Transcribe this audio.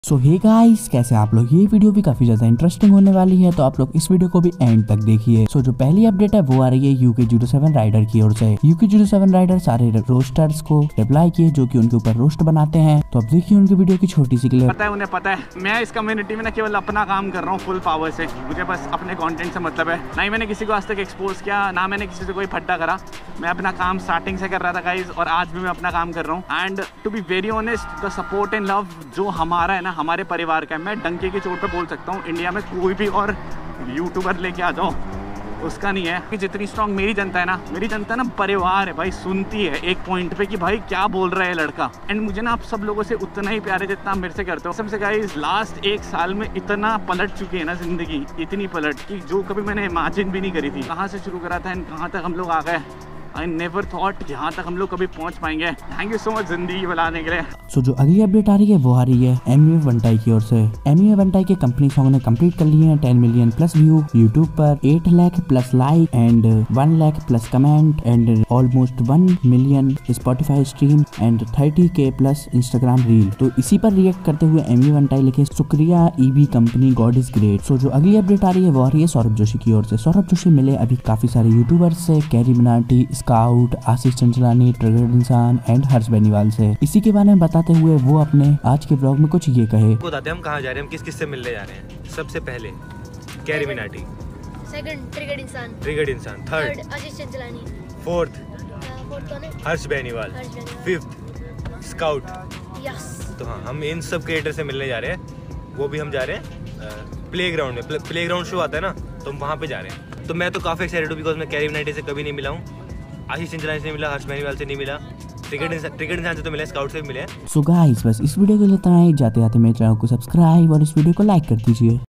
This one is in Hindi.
सो हे गाइस, कैसे आप लोग। ये वीडियो भी काफी ज्यादा इंटरेस्टिंग होने वाली है, तो आप लोग इस वीडियो को भी एंड तक देखिए। सो जो पहली अपडेट है वो आ रही है UK07 राइडर की ओर से। UK07 राइडर सारे रोस्टर्स को रिप्लाई किए जो कि उनके ऊपर रोस्ट बनाते हैं। तो अब देखिए उनकी वीडियो की छोटी सी क्लिप। पता है उन्हें पता है मैं इस कम्युनिटी में ना केवल अपना काम कर रहा हूँ फुल पावर से। मुझे बस अपने कंटेंट से मतलब है, ना ही मैंने किसी को आज तक एक्सपोज किया, ना मैंने किसी से कोई फट्टा करा। मैं अपना काम स्टार्टिंग से कर रहा था गाइज, और आज भी मैं अपना काम कर रहा हूँ। And to be very honest, the support and love जो हमारा है ना, हमारे परिवार का है, मैं डंके की चोट पे बोल सकता हूँ इंडिया में कोई भी और यूट्यूबर लेके आ जाओ उसका नहीं है। कि जितनी स्ट्रॉन्ग मेरी जनता है ना, मेरी जनता ना परिवार है भाई, सुनती है एक पॉइंट पे कि भाई क्या बोल रहा है लड़का। एंड मुझे ना आप सब लोगों से उतना ही प्यार है जितना आप मेरे से करते हो। सबसे गाइस लास्ट एक साल में इतना पलट चुकी है ना जिंदगी, इतनी पलट कि जो कभी मैंने इमेजिन भी नहीं करी थी। कहाँ से शुरू करा था एंड कहाँ तक हम लोग आ गए। I never thought यहाँ तक हम लोग कभी पहुँच पाएंगे। थैंक यू सो मच जिंदगी बनाने के लिए। सो जो अगली अपडेट आ रही है वो आ रही है एमी वनटाई की ओर से। एमी वनटाई के कंपनी सॉन्ग ने कंप्लीट कर लिए हैं 10 मिलियन प्लस व्यू यूट्यूब पर, 8 lakh plus like and 1 lakh plus comment and almost 1 million Spotify stream and 30K plus Instagram reel. तो इसी पर रिएक्ट करते हुए एमी वनटाई लिखे, शुक्रिया EB company, God is great. So जो अगली अपडेट आ रही है वो आ रही है सौरभ जोशी की ओर से। सौरभ जोशी मिले अभी काफी सारे यूट्यूबर्स से, Carry Minati, Scout, Ashish Chanchlani, triggered Insaan and Harsh Beniwal से। इसी के बारे में बताते हुए वो अपने आज के ब्लॉग में कुछ ये कहे। बताते हम कहाँ जा रहे हैं, हम किस किस से मिलने जा रहे हैं। सबसे पहले Carry Minati, second triggered Insaan, third Ashish Chanchlani, fourth कौन है? Harsh Beniwal, fifth Scout. Yes. तो हाँ, हम इन सब क्रिएटर से मिलने जा रहे हैं। वो भी हम जा रहे हैं प्लेग्राउंड में। प्लेग्राउंड शो आता है ना, तो हम वहाँ पे जा रहे हैं। तो मैं तो काफी एक्साइटेड हूँ बिकॉज मैं कैरी मिनाटी से कभी नहीं मिला हूँ, आशीष चंचलानी से नहीं मिला, हर्ष बेनीवाल से नहीं मिला, ट्रिगर्ड इंसान से तो मिले, स्काउट से भी मिले। सो गाइस बस इस वीडियो के लिए इतना ही। जाते जाते मेरे चैनल को सब्सक्राइब और इस वीडियो को लाइक कर दीजिए।